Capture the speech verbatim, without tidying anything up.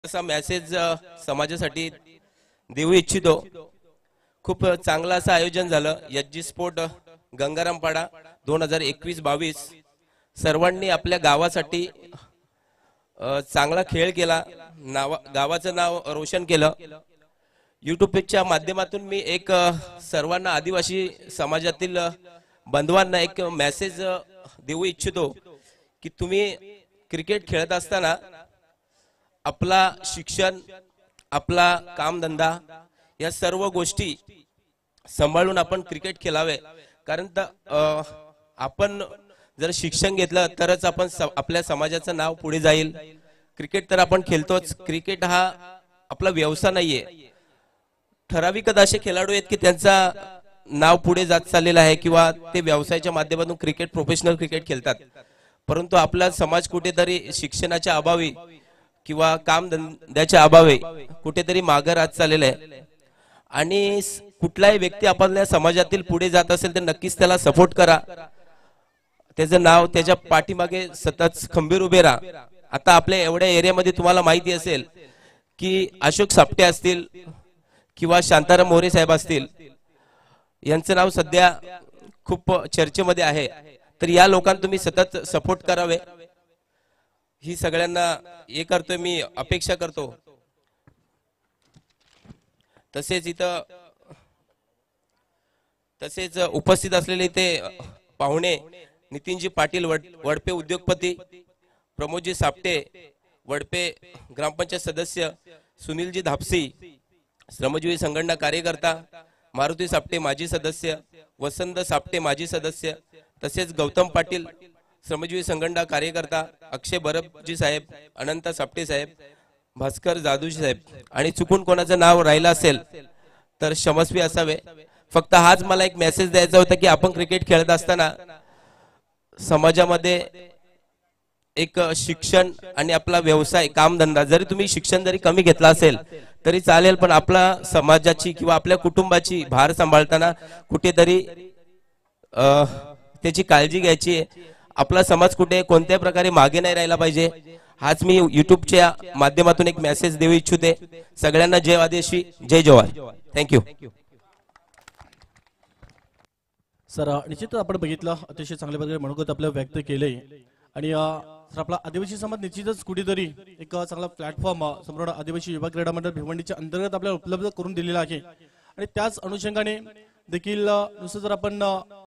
असा मेसेज समाजासाठी देऊ इच्छितो। खूप चांगलं असं आयोजन झालं। एचजी स्पोर्ट गंगारामपाडा दोन हजार एकवीस बावीस सर्वांनी आपल्या गावासाठी चांगला खेळ केला, नाव गावाचं नाव रोशन केलं। यूट्यूबच्या माध्यमातून मी एक सर्वांना आदिवासी समाजातील बांधवांना एक मेसेज देऊ इच्छितो की तुम्ही क्रिकेट खेळत असताना आपला शिक्षण, आपला कामधंदा या सर्व गोष्टी सांभाळून आपण क्रिकेट खेळावे। कारण आपण जर शिक्षण घेतलं तरच आपण आपल्या समाजाचं नाव पुढे जाईल। क्रिकेट तर आपण खेळतोच, क्रिकेट हा आपला व्यवसाय नाहीये। ठराविक असे खेळाडू आहेत की त्यांचा नाव पुढे जात चाललेलं आहे किंवा ते व्यवसायाच्या माध्यमातून क्रिकेट प्रोफेशनल क्रिकेट खेळतात, परंतु आपला समाज कुठेतरी शिक्षणाच्या अभावी किंवा कामधंद्याच्या अभावी कुठेतरी मागे राहत चाललेला आहे। आणि कुठलाही व्यक्ती आपल्या समाजातील पुढे जात असेल तर नक्कीच त्याला सपोर्ट करा, त्याचं नाव त्याच्या पाठीमागे सतत खंबीर उभे राहा। आता आपल्या एवढ्या एरियामध्ये तुम्हाला माहिती असेल की अशोक सापटे असतील किंवा शांताराम मोरे साहेब असतील, यांचं नाव सध्या खूप चर्चेमध्ये आहे। तर या लोकांना तुम्ही सतत सपोर्ट करावे ही सगळ्यांना हे करतोय, मी अपेक्षा करतो। तसेच इथं तसेच उपस्थित असलेले इथे पाहुणे नितीनजी पाटील वडपे उद्योगपती, प्रमोदजी सापटे वडपे ग्रामपंचायत सदस्य, सुनीलजी धापसी श्रमजीवी संघटना कार्यकर्ता, मारुती सापटे माजी सदस्य, वसंत सापटे माजी सदस्य, तसेच गौतम पाटील श्रमजीवी संघटना कार्यकर्ता, अक्षय बरबजी साहेब, अनंत सापटे साहेब, भास्कर जाधवजी साहेब। आणि चुकून कोणाचं नाव राहिलं असेल तर क्षमस्वी असावे। फक्त हाच मला एक मेसेज द्यायचा होता की आपण क्रिकेट खेळत असताना समाजामध्ये एक शिक्षण आणि आपला व्यवसाय कामधंदा, जरी तुम्ही शिक्षण जरी कमी घेतला असेल तरी चालेल, पण आपला समाजाची किंवा आपल्या कुटुंबाची भार सांभाळताना कुठेतरी त्याची काळजी घ्यायची। आपला समाज कुठे कोणत्या प्रकारे मागे नाही राहिला पाहिजे, हाच मी युट्यूबच्या माध्यमातून एक मेसेज देऊ इच्छिते। सगळ्यांना जय आदिवासी, जय जवाहर, थँक्यू। सर निश्चितच आपण बघितलं, अतिशय चांगल्या प्रकारे मनोगत आपलं व्यक्त केले आणि आपला आदिवासी समाज निश्चितच कुठेतरी एक चांगला प्लॅटफॉर्म संपूर्ण आदिवासी युवा क्रीडा मंडळ भिवंडीच्या अंतर्गत आपल्याला उपलब्ध करून दिलेला आहे। आणि त्याच अनुषंगाने देखील नुसतं जर आपण